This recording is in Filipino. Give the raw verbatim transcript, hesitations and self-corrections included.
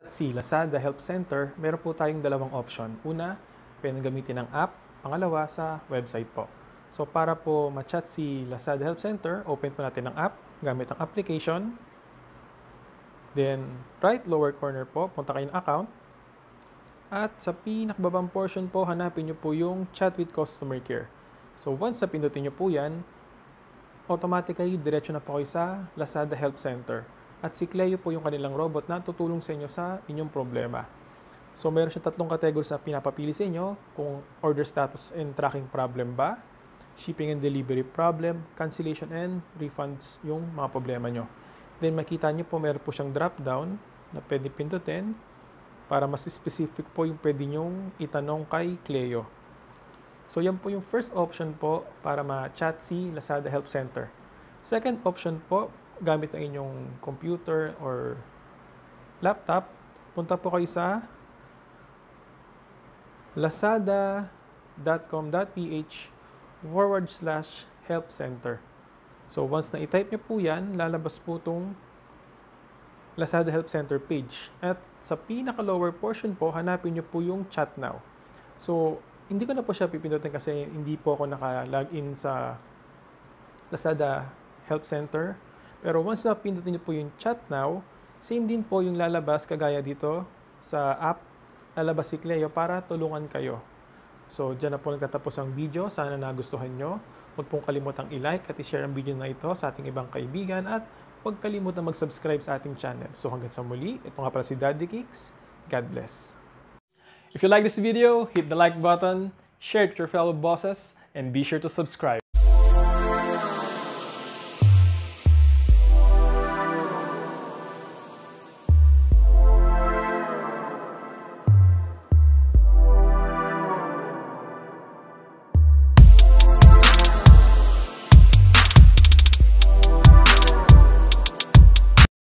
Si Lazada Help Center, meron po tayong dalawang option. Una, pwedeng gamitin ng app. Pangalawa, sa website po. So para po ma-chat si Lazada Help Center, open po natin ang app gamit ang application. Then, right lower corner po, punta kayo ng account. At sa pinakababang portion po, hanapin nyo po yung Chat with Customer Care. So once na pindutin nyo po yan, automatically diretso na po kayo sa Lazada Help Center. At si Cleo po yung kanilang robot na tutulong sa inyo sa inyong problema. So meron siya tatlong categories na pinapapili sa inyo, kung order status and tracking problem ba, shipping and delivery problem, cancellation and refunds yung mga problema nyo. Then makita nyo po meron po siyang drop down na pwede pindutin para mas specific po yung pwede nyong itanong kay Cleo. So yan po yung first option po para ma-chat si Lazada Help Center. Second option po, gamit ang inyong computer or laptop, punta po kayo sa lazada dot com dot p h forward slash help center. So once na i-type nyo po yan, lalabas po itong Lazada Help Center page. At sa pinaka-lower portion po, hanapin nyo po yung chat now. So hindi ko na po siya pipindutin kasi hindi po ako naka-login sa Lazada Help Center. Pero once na pindutin niyo po yung chat now, same din po yung lalabas kagaya dito sa app, lalabas si Cleo para tulungan kayo. So dyan na po nagtatapos ang video. Sana nagustuhan nyo. Huwag pong kalimutang i-like at i-share ang video na ito sa ating ibang kaibigan at huwag kalimutang mag-subscribe sa ating channel. So hanggang sa muli, ito nga pala si Daddy Kicks. God bless. If you like this video, hit the like button, share it with your fellow bosses, and be sure to subscribe.